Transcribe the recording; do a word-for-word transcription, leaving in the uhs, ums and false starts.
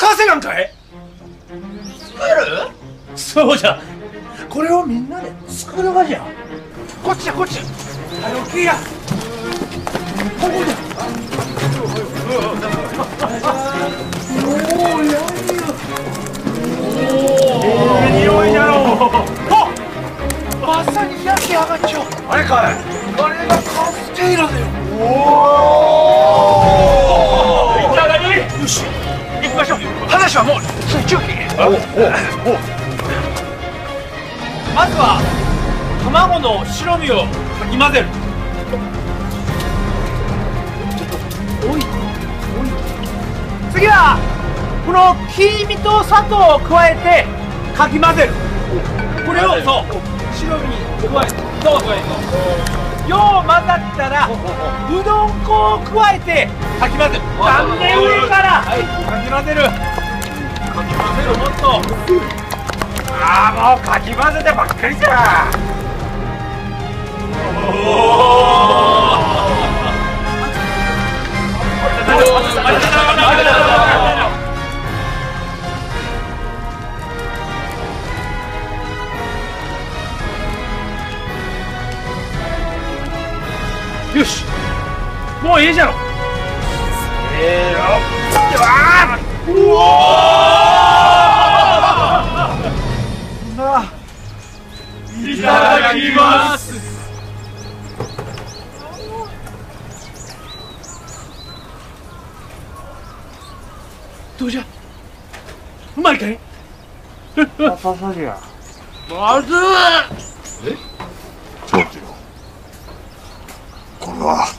任せなんかい。 作る？ そうじゃ。これをみんなで作るがじゃ。こっちやこっちや。はよきや。ここじゃ。おお、やいよ。おお、いい匂いじゃろう。あ、まさに焼き上がっちゃう。あれかい。あれがカステラだよ。おお。いただき。よし。行きましょう。話はもうついちゅうき。おおお。まずは卵の白身をかき混ぜる。おいおい。次はこの黄身と砂糖を加えてかき混ぜる。これをそう白身に加えて、そうそうそう。よう混ざったらうどん粉を加えてかき混ぜる。断面上からかき混ぜる。かき混ぜる。もっと。ああ、もうかき混ぜてばっかりじゃ。よし、もういいじゃろ。せーの。うわー、いただきます。どうじゃ、うまいかい？ さささじゃ。 まずい。 え？そうじゃ。これは